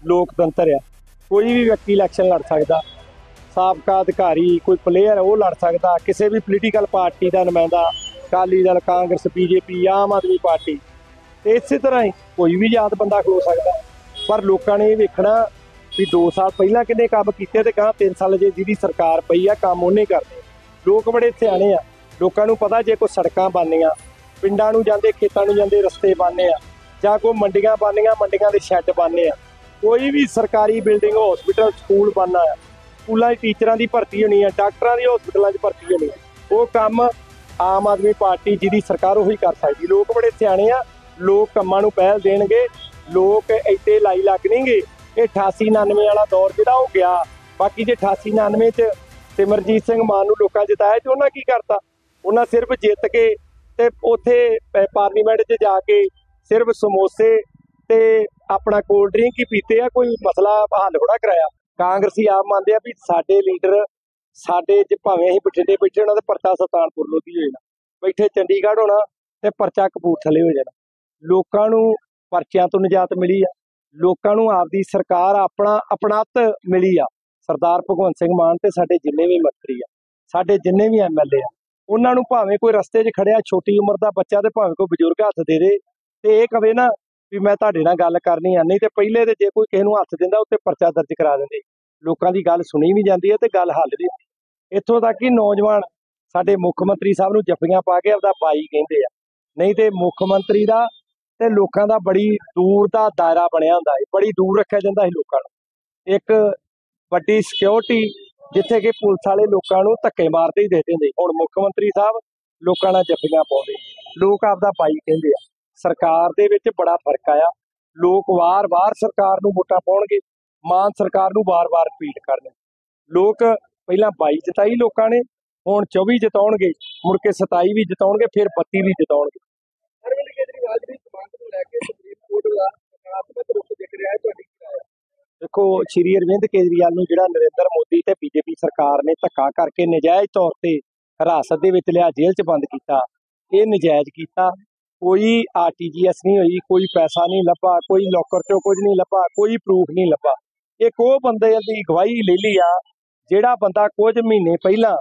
लोकतंत्र आ, कोई भी व्यक्ति इलैक्शन लड़ सकता, साबका अधिकारी कोई प्लेयर है वो लड़ सकता, किसी भी पोलीटिकल पार्टी का नुमाइंदा, अकाली दल, कांग्रेस, बीजेपी, आम आदमी पार्टी, तो इस तरह ही कोई भी जात बंदा खलो सकता। पर लोगों ने ये वेखना भी 2 साल पहला किन्ने काम किए तो कहाँ 3 साल जे जिहदी सरकार पई आ काम उन्हें करने। लोग बड़े सियाणे आ, लोगों को पता जे कोई सड़कां बननियां, पिंडां नूं जांदे खेतां नूं जांदे रस्ते बनने आ, जां कोई मंडियां बननियां, मंडियां दे शैड बनने आ, कोई भी सरकारी बिल्डिंग हॉस्पिटल स्कूल बनना है, स्कूलों टीचर की भर्ती होनी है, डॉक्टरों की हॉस्पिटलों भर्ती होनी है, वो काम आम आदमी पार्टी जिहदी सरकार उही कर सकती। लोग बड़े सियाणे आ, लोग कामां नूं पहल देणगे, लोग इत्ते लाई लगणगे। ये 88-99 वाला दौर जिहड़ा वो गया, बाकी जे 88-99 च सिमरजीत सिंह मान नूं लोकां जिताया ते उन्हां की करता, उन्हां सिर्फ जित के ते उत्थे पार्लीमेंट च जाके सिर्फ समोसे ते अपना कोल्ड ड्रिंक ही पीते आ, कोई मसला हल थोड़ा कराया। कांग्रेसी आप मानते हैं भी साडे लीडर साडे भावें असीं बठिंडे बैठे होना तो परचा सुल्तानपुर लोधी हो जाना, बैठे चंडीगढ़ होना तो परचा कपूरथले हो जाना। लोकां नूं परचियां तो निजात मिली आ, लोकां नूं आपदी सरकार अपना अपनात मिली आ। सरदार भगवंत सिंह मान ते साडे जिन्ने भी मंत्री आ, साडे जिन्ने भी MLA आ, उन्हां नूं भावें कोई रस्ते 'च खड़िया छोटी उम्र का बच्चा ते भावें कोई बजुर्ग हत्थ दे दे ते इह कहे ना भी मैं तुहाडे नाल गल करनी आ, नहीं तो पहले तो जे कोई किसी नूं हत्थ दिंदा उत्ते परचा दर्ज करा दिंदे। लोकां दी गल सुनी भी जाती है तो गल हल भी होंदी। इत्थों तक कि नौजवान साडे मुख मंत्री साहब नूं जफ्फियां पा के आपदा बाई कहिंदे आ, नहीं तो मुख मंत्री दा ते लोकां दा बड़ी दूर दा दायरा बनिया हुंदा है, बड़ी दूर रखिया जांदा है लोकां नूं। एक वड्डी सिक्योरिटी जिथे कि पुलिस वाले लोकां नूं धक्के मारदे ही देखदे हुंदे, हुण मुख मंत्री साहब लोकां नाल जफ्फियां पाउंदे, लोग आपदा बाई कहिंदे आ। सरकार दे विच बड़ा फर्क आया, लोग वार-वार सरकार नूं वोटां पाउणगे, मान सरकार नूं वार-वार रिपीट करन। लोग पहलां 22 जिताई लोकां ने, हुण 24 जिताउणगे, मुड़ के 27 भी जिताउणगे, फिर 32 भी जिताउणगे। अरविंद केजरीवाल दी समानता नूं लैके सुप्रीम कोर्ट दा सकारात्मक रुख दिख रिहा है, तुहाडी की राय है? देखो श्री अरविंद केजरीवाल नूं जिहड़ा नरेंद्र मोदी ते बीजेपी सरकार ने धक्का करके नजायज़ तौर ते हिरासत दे विच लिया, जेल च बंद कीता, ये नजायज़ कीता। कोई RTGS नहीं हुई, कोई पैसा नहीं लभा, कोई लॉकर चों कुछ नहीं लभा, कोई प्रूफ नहीं लभा। एक वो बंदे दी गवाही ले ली आ जिहड़ा बंदा कुछ महीने पहला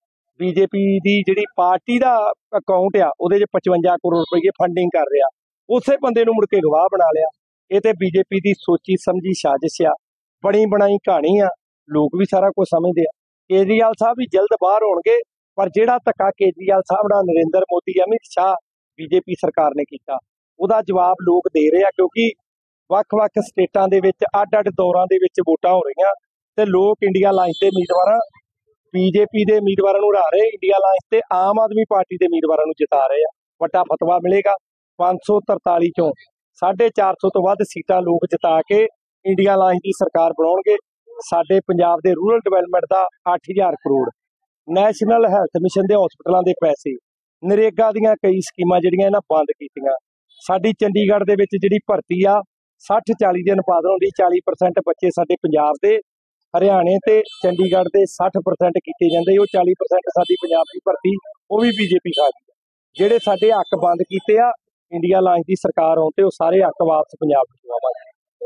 बीजेपी दी जिहड़ी पार्टी दा अकाउंट आ उहदे 'च 55 करोड़ रुपए फंडिंग कर रहा, उसे बंदे नूं मुड़ के गवाह बना लिया। ये तो बीजेपी की सोची समझी साजिश आ, बनी बनाई कहानी आ, लोग भी सारा कुछ समझते आ। केजरीवाल साहब भी जल्द बाहर होणगे, पर जिहड़ा धक्का केजरीवाल साहब नाल नरेंद्र मोदी, अमित शाह, बीजेपी सरकार ने किया, उहदा जवाब लोग दे रहे हैं, क्योंकि ਵੱਖ-ਵੱਖ स्टेटां दे विच ਅੱਡ-ਅੱਡ दौरां दे विच वोटां हो रही ते लोग इंडिया अलायंस के उम्मीदवार बीजेपी के उम्मीदवारों हरा रहे, इंडिया अलायंस ते आम आदमी पार्टी के उम्मीदवारों जिता रहे हैं। वड्डा फतवा मिलेगा, 543 चों 450 तो वध सीटां लोग जिता के इंडिया अलायंस की सरकार बनाउणगे। साडे पंजाब दे रूरल डिवेलपमेंट का 8000 करोड़, नैशनल हैल्थ मिशन के हॉस्पिटलों के पैसे, नरेगा दीयां कई स्कीमां जिहड़ियां इन्हां बंद कीतियां। साडी चंडीगढ़ दे विच जिहड़ी भर्ती आ 60-40 दे अनुपात होंदी, 40% बच्चे साडे पंजाब दे, हरियाणे ते चंडीगढ़ दे 60% कीते जांदे, वो 40% साडी पंजाब दी भर्ती वो भी बीजेपी खा गई। जिहड़े साडे हक बंद कीते आ इंडिया अलायंस दी सरकार आउण ते वो सारे हक वापस पंजाब नूं आवांगे।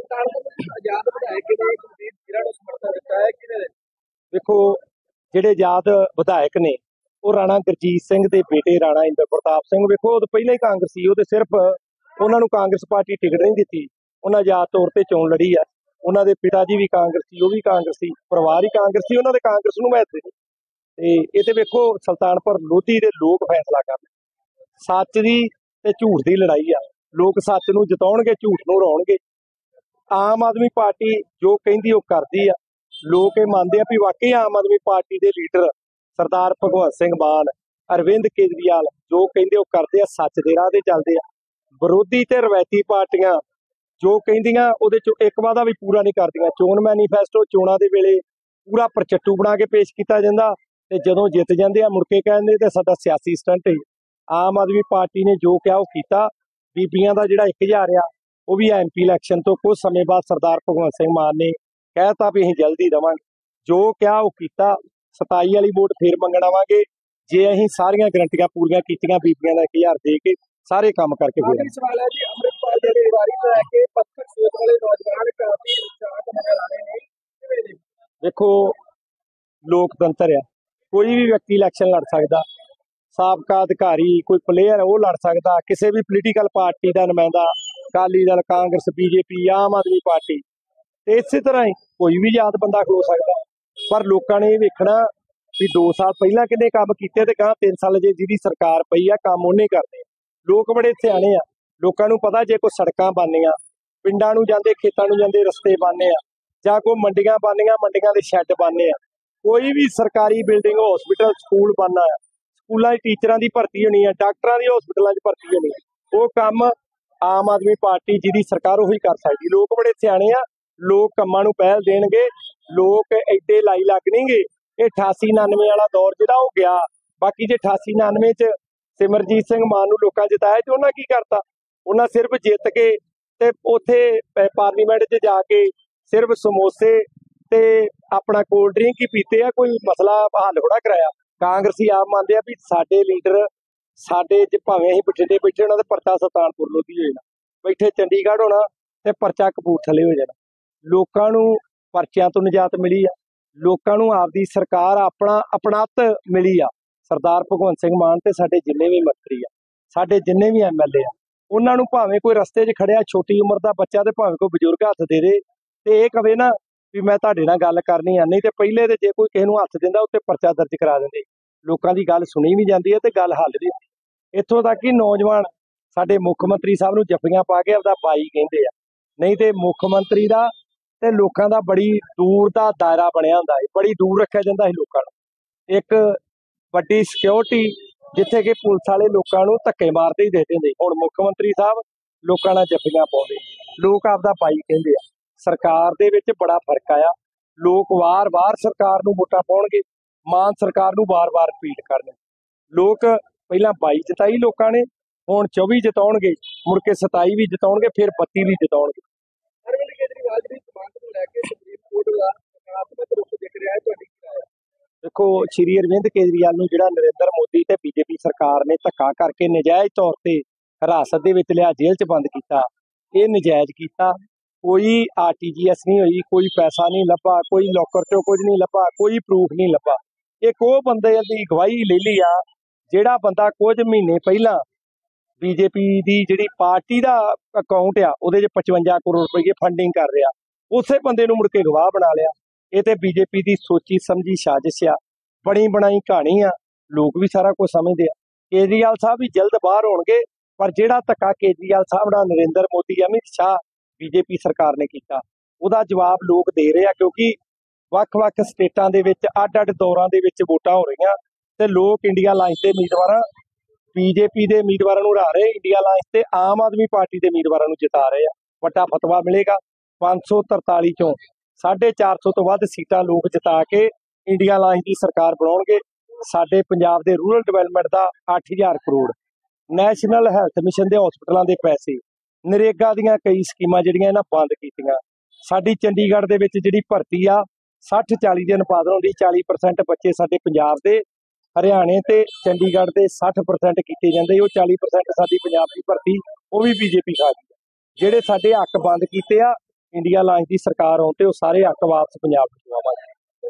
आजाद विधायक ने जिहड़ा समर्थन दिता है कि देखो जिहड़े आजाद विधायक ने वो राणा गुरजीत सिंह के बेटे राणा इंद्र प्रताप सिंह, वेखो वो पहले ही कांग्रेसी, वो सिर्फ उन्होंने कांग्रेस पार्टी टिकट नहीं दी, उन्हें आजाद तौर पर चोन लड़ी है। उन्होंने पिता जी भी कांग्रेसी, वो भी कांग्रेसी, परिवार ही कांग्रेसी, उन्होंने कांग्रेस नूं महत्व नहीं। ये तो वेखो सुल्तानपुर लोधी के लोग फैसला करन, सच की ते झूठ की लड़ाई आ, लोग सच नूं जिताउणगे, झूठ नूं हराउणगे। आम आदमी पार्टी जो कहती वो करती आ, लोग ये मानते हैं भी वाकई आम आदमी पार्टी के लीडर सरदार भगवंत सिंह मान, अरविंद केजरीवाल जो कहते वो करते हैं, सच के राह ते चलते हैं। विरोधी ते रवायती पार्टियां जो कहिंदियां उहदे चों एक वादा भी पूरा नहीं करदियां। चोण मैनीफेस्टो चोणां दे वेले पूरा प्रचट्टू बना के पेश किया जाता, ते जदों जित जांदे आ मुड़ के कहंदे ते साडा सियासी स्टंट है। आम आदमी पार्टी ने जो कहा वो किया, बीबियां दा जिहड़ा 1000 आ वो भी MP इलैक्शन तो कुछ समय बाद सरदार भगवंत सिंह मान ने कहता भी असीं जल्दी देवांगे, जो कहा वो किया। 27 वाली वोट फिर मंगण आवांगे जे असीं सारियां गारंटियां पूरीआं कीतियां, बीबियां दा 1000 दे के सारे काम करके। सवाल है जी, अमृतपाल दे बारे में है कि पत्थर सोच वाले नौजवान काफी उत्साह ਦੇਖੋ ਲੋਕਤੰਤਰ ਆ, ਕੋਈ ਵੀ ਵਿਅਕਤੀ ਇਲੈਕਸ਼ਨ ਲੜ ਸਕਦਾ। ਸਾਬਕਾ ਅਧਿਕਾਰੀ ਕੋਈ ਪਲੇਅਰ ਉਹ ਲੜ ਸਕਦਾ, ਕਿਸੇ ਵੀ ਪੋਲੀਟੀਕਲ ਪਾਰਟੀ ਦਾ ਨੁਮਾਇੰਦਾ, ਅਕਾਲੀ ਦਲ, ਕਾਂਗਰਸ, ਬੀਜੇਪੀ, ਆਮ ਆਦਮੀ ਪਾਰਟੀ, ਤੇ ਇਸੇ ਤਰ੍ਹਾਂ ਹੀ ਕੋਈ ਵੀ ਆਜ਼ਾਦ ਬੰਦਾ ਖਲੋ ਸਕਦਾ। ਪਰ ਲੋਕਾਂ ਨੇ ਇਹ ਵੇਖਣਾ ਵੀ 2 ਸਾਲ ਪਹਿਲਾਂ ਕਿੰਨੇ ਕੰਮ ਕੀਤੇ ਤੇ ਗਾਂ 3 ਸਾਲ ਜੇ ਜਿਹਦੀ ਸਰਕਾਰ ਪਈ ਆ ਕੰਮ ਉਹਨੇ ਕਰਨੇ। ਲੋਕ ਬੜੇ ਸਿਆਣੇ ਆ, ਲੋਕਾਂ ਨੂੰ ਪਤਾ ਜੇ ਕੋਈ ਸੜਕਾਂ ਬਣਨੀਆਂ, ਪਿੰਡਾਂ ਨੂੰ ਜਾਂਦੇ ਖੇਤਾਂ ਨੂੰ ਜਾਂਦੇ ਰਸਤੇ ਬਣਨੇ ਆ, ਜਾਂ ਕੋਈ ਮੰਡੀਆਂ ਬਣਨੀਆਂ, ਮੰਡੀਆਂ ਦੇ ਸ਼ੈੱਡ ਬਣਨੇ ਆ, ਕੋਈ ਵੀ ਸਰਕਾਰੀ ਬਿਲਡਿੰਗ, ਹਸਪੀਟਲ, ਸਕੂਲ ਬਣਨਾ ਆ, ਸਕੂਲਾਂ 'ਚ ਟੀਚਰਾਂ ਦੀ ਭਰਤੀ ਹੋਣੀ ਆ, ਡਾਕਟਰਾਂ ਦੀ ਹਸਪੀਟਲਾਂ 'ਚ ਭਰਤੀ ਹੋਣੀ ਆ, ਉਹ ਕੰਮ ਆਮ ਆਦਮੀ ਪਾਰਟੀ ਜਿਹਦੀ ਸਰਕਾਰ ਉਹੀ ਕਰ ਸਕਦੀ। ਲੋਕ ਬੜੇ ਸਿਆਣੇ ਆ, ਲੋਕ ਕੰਮਾਂ ਨੂੰ ਪਹਿਲ ਦੇਣਗੇ। ਲੋਕ ਐਡੇ ਲਾਈ ਲੱਗਣਗੇ। ਇਹ 88-99 ਵਾਲਾ ਦੌਰ ਜਿਹੜਾ ਉਹ ਗਿਆ। ਬਾਕੀ ਜੇ 88-99 ਚ ਸਿਮਰਜੀਤ ਸਿੰਘ ਮਾਨ ਨੂੰ ਲੋਕਾਂ ਜਿਤਾਇਆ ਤੇ ਉਹਨਾਂ ਕੀ ਕਰਤਾ? ਉਹਨਾਂ ਸਿਰਫ ਜਿੱਤ ਕੇ ਤੇ ਉੱਥੇ ਪਾਰਲੀਮੈਂਟ 'ਚ ਜਾ ਕੇ ਸਿਰਫ ਸਮੋਸੇ ਤੇ ਆਪਣਾ ਕੋਲਡ ਡਰਿੰਕ ਹੀ ਪੀਤੇ ਆ, ਕੋਈ ਮਸਲਾ ਹੱਲ ਥੋੜਾ ਕਰਾਇਆ। ਕਾਂਗਰਸੀ ਆਪ ਮੰਨਦੇ ਆ ਵੀ ਸਾਡੇ ਲੀਡਰ ਸਾਡੇ ਭਾਵੇਂ ਅਸੀਂ ਬਠਿੰਡੇ ਬੈਠੇ ਹੋਣਾ ਤੇ ਪਰਚਾ ਸੁਲਤਾਨਪੁਰ ਲੋਧੀ ਹੋ ਜਾਣਾ, ਬੈਠੇ ਚੰਡੀਗੜ੍ਹ ਹੋਣਾ ਤੇ ਪਰਚਾ ਕਪੂਰਥਲੇ ਹੋ ਜਾਣਾ। ਲੋਕਾਂ ਨੂੰ ਪਰਚਿਆਂ ਤੋਂ ਨਿਜਾਤ ਮਿਲੀ ਆ, ਲੋਕਾਂ ਨੂੰ ਆਪਦੀ ਸਰਕਾਰ ਆਪਣਾ ਅਪਣੱਤ ਮਿਲੀ ਆ। ਸਰਦਾਰ ਭਗਵੰਤ ਸਿੰਘ ਮਾਨ ਤੇ ਸਾਡੇ ਜਿੰਨੇ ਵੀ ਮੰਤਰੀ ਆ, ਸਾਡੇ ਜਿੰਨੇ ਵੀ ਐਮਐਲਏ ਆ, ਉਹਨਾਂ ਨੂੰ ਭਾਵੇਂ ਕੋਈ ਰਸਤੇ 'ਚ ਖੜਿਆ ਛੋਟੀ ਉਮਰ ਦਾ ਬੱਚਾ ਤੇ ਭਾਵੇਂ ਕੋਈ ਬਜ਼ੁਰਗ ਹੱਥ ਦੇ ਦੇ ਤੇ ਇਹ ਕਵੇ ਨਾ ਵੀ ਮੈਂ ਤੁਹਾਡੇ ਨਾਲ ਗੱਲ ਕਰਨੀ ਆ, ਨਹੀਂ ਤੇ ਪਹਿਲੇ ਤੇ ਜੇ ਕੋਈ ਕਿਸੇ ਨੂੰ ਹੱਥ ਦਿੰਦਾ ਉੱਤੇ ਪਰਚਾ ਦਰਜ ਕਰਾ ਦਿੰਦੇ। ਲੋਕਾਂ ਦੀ ਗੱਲ ਸੁਣੀ ਵੀ ਜਾਂਦੀ ਹੈ ਤੇ ਗੱਲ ਹੱਲ ਵੀ ਹੁੰਦੀ। ਇੱਥੋਂ ਤੱਕ ਕਿ ਨੌਜਵਾਨ ਸਾਡੇ ਮੁੱਖ ਮੰਤਰੀ ਸਾਹਿਬ ਨੂੰ ਜੱਫੀਆਂ ਪਾ ਕੇ ਆਪਦਾ ਬਾਈ ਕਹਿੰਦੇ ਆ, ਨਹੀਂ ਤੇ ਮੁੱਖ ਮੰਤਰੀ ਦਾ ਤੇ ਲੋਕਾਂ ਦਾ ਬੜੀ ਦੂਰ ਦਾ ਦਾਇਰਾ ਬਣਿਆ ਹੁੰਦਾ ਹੈ, ਬੜੀ ਦੂਰ ਰੱਖਿਆ ਜਾਂਦਾ ਸੀ ਲੋਕਾਂ ਨੂੰ। ਇੱਕ ਵੱਡੀ ਸਿਕਿਉਰਿਟੀ ਜਿੱਥੇ ਕਿ ਪੁਲਿਸ ਵਾਲੇ ਲੋਕਾਂ ਨੂੰ ਧੱਕੇ ਮਾਰਦੇ ਹੀ ਦੇਖਦੇ ਹੁੰਦੇ, ਹੁਣ ਮੁੱਖ ਮੰਤਰੀ ਸਾਹਿਬ ਲੋਕਾਂ ਨਾਲ ਜੱਫੀਆਂ ਪਾਉਂਦੇ, ਲੋਕ ਆਪਦਾ ਬਾਈ ਕਹਿੰਦੇ ਆ। ਸਰਕਾਰ ਦੇ ਵਿੱਚ ਬੜਾ ਫਰਕ ਆਇਆ। ਲੋਕ ਵਾਰ-ਵਾਰ ਸਰਕਾਰ ਨੂੰ ਵੋਟਾਂ ਪਾਉਣਗੇ, ਮਾਨ ਸਰਕਾਰ ਨੂੰ ਵਾਰ-ਵਾਰ ਰਿਪੀਟ ਕਰਨਗੇ। ਲੋਕ ਪਹਿਲਾਂ 22 ਜਿਤਾਈ ਲੋਕਾਂ ਨੇ, ਹੁਣ 24 ਜਿਤਾਉਣਗੇ, ਮੁੜ ਕੇ 27 ਵੀ ਜਿਤਾਉਣਗੇ, ਫਿਰ 32 ਵੀ ਜਿਤਾਉਣਗੇ। ਅਰਵਿੰਦ ਕੇਜਰੀਵਾਲ ਦੀ ਜ਼ਮਾਨਤ ਨੂੰ ਲੈ ਕੇ ਸੁਪਰੀਮ ਕੋਰਟ ਦਾ ਸਕਾਰਾਤਮਕ ਰੁਖ ਦਿਖ ਰਿਹਾ ਹੈ, ਤੁਹਾਡੀ ਕੀ ਰਾਏ ਹੈ? ਦੇਖੋ, ਸ਼੍ਰੀ ਅਰਵਿੰਦ ਕੇਜਰੀਵਾਲ ਨੂੰ ਜਿਹੜਾ ਨਰਿੰਦਰ ਮੋਦੀ ਤੇ ਬੀਜੇਪੀ ਸਰਕਾਰ ਨੇ ਧੱਕਾ ਕਰਕੇ ਨਜਾਇਜ਼ ਤੌਰ ਤੇ ਹਿਰਾਸਤ ਦੇ ਵਿੱਚ ਲਿਆ, ਜੇਲ੍ਹ 'ਚ ਬੰਦ ਕੀਤਾ, ਇਹ ਨਜਾਇਜ਼ ਕੀਤਾ। ਕੋਈ ਆਰਟੀਜੀਐਸ ਨਹੀਂ ਹੋਈ, ਕੋਈ ਪੈਸਾ ਨਹੀਂ ਲੱਭਾ, ਕੋਈ ਲੋਕਰ 'ਚੋਂ ਕੁਝ ਨਹੀਂ ਲੱਭਾ, ਕੋਈ ਪ੍ਰੂਫ ਨਹੀਂ ਲੱਭਾ। ਇੱਕ ਉਹ ਬੰਦੇ ਦੀ ਗਵਾਹੀ ਲੈ ਲਈ ਆ ਜਿਹੜਾ ਬੰਦਾ ਕੁਝ ਮਹੀਨੇ ਪਹਿਲਾਂ ਬੀਜੇਪੀ ਦੀ ਜਿਹੜੀ ਪਾਰਟੀ ਦਾ ਅਕਾਊਂਟ ਆ ਉਹਦੇ 'ਚ 55 ਕਰੋੜ ਰੁਪਏ ਫੰਡਿੰਗ ਕਰ ਰਿਹਾ, ਉਸੇ ਬੰਦੇ ਨੂੰ ਮੁੜ ਕੇ ਗਵਾਹ ਬਣਾ ਲਿਆ। ਇਹ ਤੇ ਬੀਜੇਪੀ ਦੀ ਸੋਚੀ ਸਮਝੀ ਸਾਜ਼ਿਸ਼ ਆ, ਬਣੀ ਬਣਾਈ ਕਹਾਣੀ ਆ, ਲੋਕ ਵੀ ਸਾਰਾ ਕੁਝ ਸਮਝਦੇ ਆ। ਕੇਜਰੀਵਾਲ ਸਾਹਿਬ ਵੀ ਜਲਦ ਬਾਹਰ ਹੋਣਗੇ, ਪਰ ਜਿਹੜਾ ਧੱਕਾ ਕੇਜਰੀਵਾਲ ਸਾਹਿਬ ਨਾਲ ਨਰਿੰਦਰ ਮੋਦੀ, ਅਮਿਤ ਸ਼ਾਹ, ਬੀਜੇਪੀ ਸਰਕਾਰ ਨੇ ਕੀਤਾ, ਉਹਦਾ ਜਵਾਬ ਲੋਕ ਦੇ ਰਹੇ ਆ। ਕਿਉਂਕਿ ਵੱਖ-ਵੱਖ ਸਟੇਟਾਂ ਦੇ ਵਿੱਚ ਅੱਡ-ਅੱਡ ਦੌਰਾਂ ਦੇ ਵਿੱਚ ਵੋਟਾਂ ਹੋ ਰਹੀਆਂ ਤੇ ਲੋਕ ਇੰਡੀਆ ਅਲਾਇੰਸ ਦੇ ਉਮੀਦਵਾਰਾਂ, ਬੀਜੇਪੀ ਦੇ ਉਮੀਦਵਾਰਾਂ ਨੂੰ ਹਰਾ ਰਹੇ, ਇੰਡੀਆ ਅਲਾਇੰਸ ਤੇ ਆਮ ਆਦਮੀ ਪਾਰਟੀ ਦੇ ਉਮੀਦਵਾਰਾਂ ਨੂੰ ਜਿਤਾ ਰਹੇ ਆ। ਵੱਡਾ ਫਤਵਾ ਮਿਲੇਗਾ। 543 ਚੋਂ 450 ਤੋਂ ਵੱਧ ਸੀਟਾਂ ਲੋਕ ਜਿਤਾ ਕੇ ਇੰਡੀਆ ਅਲਾਇੰਸ ਦੀ ਸਰਕਾਰ ਬਣਾਉਣਗੇ। ਸਾਡੇ ਪੰਜਾਬ ਦੇ ਰੂਰਲ ਡਿਵੈਲਪਮੈਂਟ ਦਾ 8000 ਕਰੋੜ, ਨੈਸ਼ਨਲ ਹੈਲਥ ਮਿਸ਼ਨ ਦੇ ਹਸਪਤਾਲਾਂ ਦੇ ਪੈਸੇ, ਨਰੇਗਾ ਦੀਆਂ ਕਈ ਸਕੀਮਾਂ ਜਿਹੜੀਆਂ ਇਹਨਾਂ ਬੰਦ ਕੀਤੀਆਂ। ਸਾਡੀ ਚੰਡੀਗੜ੍ਹ ਦੇ ਵਿੱਚ ਜਿਹੜੀ ਭਰਤੀ ਆ 60-40 ਦੇ ਅਨੁਪਾਤ ਹੁੰਦੀ, 40% ਬੱਚੇ ਸਾਡੇ ਪੰਜਾਬ ਦੇ, ਹਰਿਆਣੇ ਤੇ ਚੰਡੀਗੜ੍ਹ ਦੇ 60% ਕੀਤੇ ਜਾਂਦੇ, ਉਹ 40% ਸਾਡੀ ਪੰਜਾਬ ਦੀ ਭਰਤੀ ਉਹ ਵੀ ਬੀਜੇਪੀ ਖਾ ਗਈ। ਜਿਹੜੇ ਸਾਡੇ ਹੱਕ ਬੰਦ ਕੀਤੇ ਆ, ਇੰਡੀਆ ਅਲਾਇੰਸ ਦੀ ਸਰਕਾਰ ਆਉਣ ਤੇ ਉਹ ਸਾਰੇ ਹੱਕ ਵਾਪਸ ਪੰਜਾਬ ਨੂੰ ਦਵਾਵਾਂਗੇ।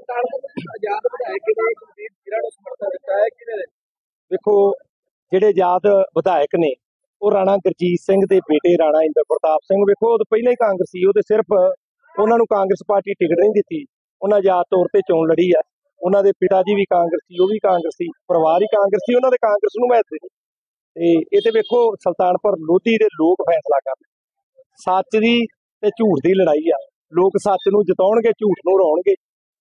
ਆਜ਼ਾਦ ਵਿਧਾਇਕ ਨੂੰ ਸਮਰਥਨ ਦਿੱਤਾ ਹੈ ਕਿਹਨੇ? ਦੇਖੋ, ਜਿਹੜੇ ਆਜ਼ਾਦ ਵਿਧਾਇਕ ਨੇ ਉਹ ਰਾਣਾ ਗੁਰਜੀਤ ਸਿੰਘ ਦੇ ਬੇਟੇ ਰਾਣਾ ਇੰਦਰ ਪ੍ਰਤਾਪ ਸਿੰਘ। ਵੇਖੋ, ਉਹ ਪਹਿਲਾਂ ਹੀ ਕਾਂਗਰਸੀ, ਉਹ ਤੇ ਸਿਰਫ ਉਹਨਾਂ ਨੂੰ ਕਾਂਗਰਸ ਪਾਰਟੀ ਟਿਕਟ ਨਹੀਂ ਦਿੱਤੀ, ਉਹਨਾਂ ਆਜ਼ਾਦ ਤੌਰ ਤੇ ਚੋਣ ਲੜੀ ਆ। ਉਹਨਾਂ ਦੇ ਪਿਤਾ ਜੀ ਵੀ ਕਾਂਗਰਸੀ, ਉਹ ਵੀ ਕਾਂਗਰਸੀ, ਪਰਿਵਾਰ ਹੀ ਕਾਂਗਰਸੀ, ਉਹਨਾਂ ਦੇ ਕਾਂਗਰਸ ਨੂੰ ਮਹੱਤਵ ਨਹੀਂ। ਤੇ ਇਹ ਤੇ ਵੇਖੋ ਸੁਲਤਾਨਪੁਰ ਲੋਧੀ ਦੇ ਲੋਕ ਫੈਸਲਾ ਕਰਦੇ, ਸੱਚ ਦੀ ਤੇ ਝੂਠ ਦੀ ਲੜਾਈ ਆ। ਲੋਕ ਸੱਚ ਨੂੰ ਜਿਤਾਉਣਗੇ, ਝੂਠ ਨੂੰ ਹਰਾਉਣਗੇ।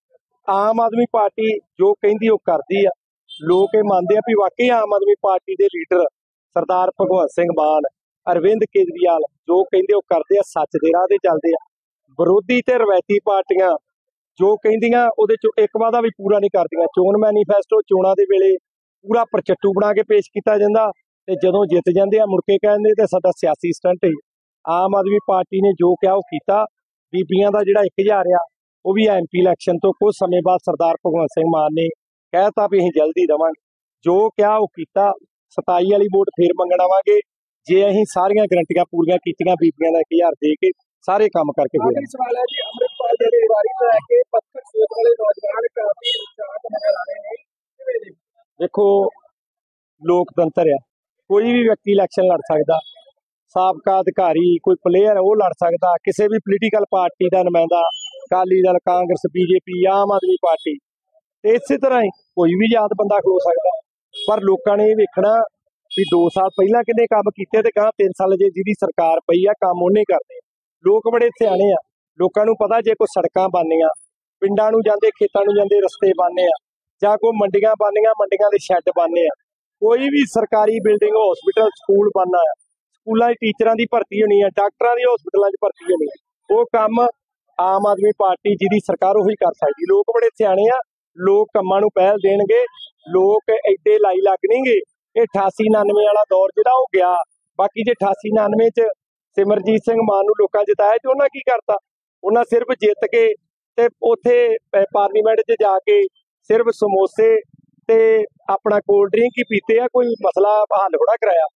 ਆਮ ਆਦਮੀ ਪਾਰਟੀ ਜੋ ਕਹਿੰਦੀ ਉਹ ਕਰਦੀ ਆ। ਲੋਕ ਇਹ ਮੰਨਦੇ ਆ ਵੀ ਵਾਕਈ ਆਮ ਆਦਮੀ ਪਾਰਟੀ ਦੇ ਲੀਡਰ ਸਰਦਾਰ ਭਗਵੰਤ ਸਿੰਘ ਮਾਨ, ਅਰਵਿੰਦ ਕੇਜਰੀਵਾਲ ਜੋ ਕਹਿੰਦੇ ਉਹ ਕਰਦੇ ਆ, ਸੱਚ ਦੇ ਰਾਹ ਤੇ ਚੱਲਦੇ ਆ। ਵਿਰੋਧੀ ਤੇ ਰਵਾਇਤੀ ਪਾਰਟੀਆਂ ਜੋ ਕਹਿੰਦੀਆਂ ਉਹਦੇ ਚੋਂ ਇੱਕ ਵਾਅਦਾ ਵੀ ਪੂਰਾ ਨਹੀਂ ਕਰਦੀਆਂ। ਚੋਣ ਮੈਨੀਫੈਸਟੋ ਚੋਣਾਂ ਦੇ ਵੇਲੇ ਪੂਰਾ ਪ੍ਰਚੱਟੂ ਬਣਾ ਕੇ ਪੇਸ਼ ਕੀਤਾ ਜਾਂਦਾ ਤੇ ਜਦੋਂ ਜਿੱਤ ਜਾਂਦੇ ਆ ਮੁੜ ਕੇ ਕਹਿੰਦੇ ਤੇ ਸਾਡਾ ਸਿਆਸੀ ਸਟੰਟ ਹੈ। ਆਮ ਆਦਮੀ ਪਾਰਟੀ ਨੇ ਜੋ ਕਿਹਾ ਉਹ ਕੀਤਾ। ਬੀਬੀਆਂ ਦਾ ਜਿਹੜਾ 1000 ਆ ਉਹ ਵੀ ਐਮਪੀ ਇਲੈਕਸ਼ਨ ਤੋਂ ਕੁਝ ਸਮੇਂ ਬਾਅਦ ਸਰਦਾਰ ਭਗਵੰਤ ਸਿੰਘ ਮਾਨ ਨੇ ਕਹਿਤਾ ਵੀ ਅਸੀਂ ਜਲਦੀ ਦੇਵਾਂਗੇ। ਜੋ ਕਿਹਾ ਉਹ ਕੀਤਾ। 27 ਵਾਲੀ ਵੋਟ ਫੇਰ ਮੰਗਣ ਆਵਾਂਗੇ ਜੇ ਅਸੀਂ ਸਾਰੀਆਂ ਗਰੰਟੀਆਂ ਪੂਰੀਆਂ ਕੀਤੀਆਂ, ਬੀਬੀਆਂ ਦਾ 1000 ਦੇ ਕੇ ਸਾਰੇ ਕੰਮ ਕਰਕੇ। ਸਵਾਲ ਹੈ ਜੀ, ਅੰਮ੍ਰਿਤਪਾਲ ਦੇ ਵਾਰੀ ਲੈ ਕੇ ਪੱਥਰ ਸੋਚ ਵਾਲੇ ਦੇਖੋ ਲੋਕਤੰਤਰ ਆ, ਕੋਈ ਵੀ ਵਿਅਕਤੀ ਇਲੈਕਸ਼ਨ ਲੜ ਸਕਦਾ। ਸਾਬਕਾ ਅਧਿਕਾਰੀ ਕੋਈ ਪਲੇਅਰ ਉਹ ਲੜ ਸਕਦਾ, ਕਿਸੇ ਵੀ ਪੋਲੀਟੀਕਲ ਪਾਰਟੀ ਦਾ ਨੁਮਾਇੰਦਾ, ਅਕਾਲੀ ਦਲ, ਕਾਂਗਰਸ, ਬੀਜੇਪੀ, ਆਮ ਆਦਮੀ ਪਾਰਟੀ, ਤੇ ਇਸੇ ਤਰ੍ਹਾਂ ਹੀ ਕੋਈ ਵੀ ਆਜ਼ਾਦ ਬੰਦਾ ਖਲੋ ਸਕਦਾ। ਪਰ ਲੋਕਾਂ ਨੇ ਇਹ ਵੇਖਣਾ ਵੀ 2 ਸਾਲ ਪਹਿਲਾਂ ਕਿੰਨੇ ਕੰਮ ਕੀਤੇ ਤੇ ਗਾਂ 3 ਸਾਲ ਜੇ ਜਿਹਦੀ ਸਰਕਾਰ ਪਈ ਆ ਕੰਮ ਉਹਨੇ ਕਰਨੇ। ਲੋਕ ਬੜੇ ਸਿਆਣੇ ਆ, ਲੋਕਾਂ ਨੂੰ ਪਤਾ ਜੇ ਕੋਈ ਸੜਕਾਂ ਬਣਨੀਆਂ, ਪਿੰਡਾਂ ਨੂੰ ਜਾਂਦੇ ਖੇਤਾਂ ਨੂੰ ਜਾਂਦੇ ਰਸਤੇ ਬਣਨੇ ਆ, ਜਾਂ ਕੋਈ ਮੰਡੀਆਂ ਬਣਨੀਆਂ, ਮੰਡੀਆਂ ਦੇ ਸ਼ੈੱਡ ਬਣਨੇ ਆ, ਕੋਈ ਵੀ ਸਰਕਾਰੀ ਬਿਲਡਿੰਗ, ਹਸਪੀਟਲ, ਸਕੂਲ ਬਣਨਾ ਆ, ਸਕੂਲਾਂ 'ਚ ਟੀਚਰਾਂ ਦੀ ਭਰਤੀ ਹੋਣੀ ਆ, ਡਾਕਟਰਾਂ ਦੀ ਹਸਪੀਟਲਾਂ 'ਚ ਭਰਤੀ ਹੋਣੀ ਆ, ਉਹ ਕੰਮ ਆਮ ਆਦਮੀ ਪਾਰਟੀ ਜਿਹਦੀ ਸਰਕਾਰ ਉਹੀ ਕਰ ਸਕਦੀ। ਲੋਕ ਬੜੇ ਸਿਆਣੇ ਆ, ਲੋਕ ਕੰਮਾਂ ਨੂੰ ਪਹਿਲ ਦੇਣਗੇ। ਲੋਕ ਐਡੇ ਲਾਈ ਲੱਗਣਗੇ। ਇਹ 88-99 ਵਾਲਾ ਦੌਰ ਜਿਹੜਾ ਉਹ ਗਿਆ। ਬਾਕੀ ਜੇ 88-99 ਚ ਸਿਮਰਜੀਤ ਸਿੰਘ ਮਾਨ ਨੂੰ ਲੋਕਾਂ ਜਿਤਾਇਆ ਤੇ ਉਹਨਾਂ ਕੀ ਕਰਤਾ? ਉਹਨਾਂ ਸਿਰਫ ਜਿੱਤ ਕੇ ਤੇ ਉੱਥੇ ਪਾਰਲੀਮੈਂਟ 'ਚ ਜਾ ਕੇ ਸਿਰਫ ਸਮੋਸੇ ਤੇ ਆਪਣਾ ਕੋਲਡ ਡਰਿੰਕ ਹੀ ਪੀਤੇ ਆ, ਕੋਈ ਮਸਲਾ ਹੱਲ ਥੋੜਾ ਕਰਾਇਆ।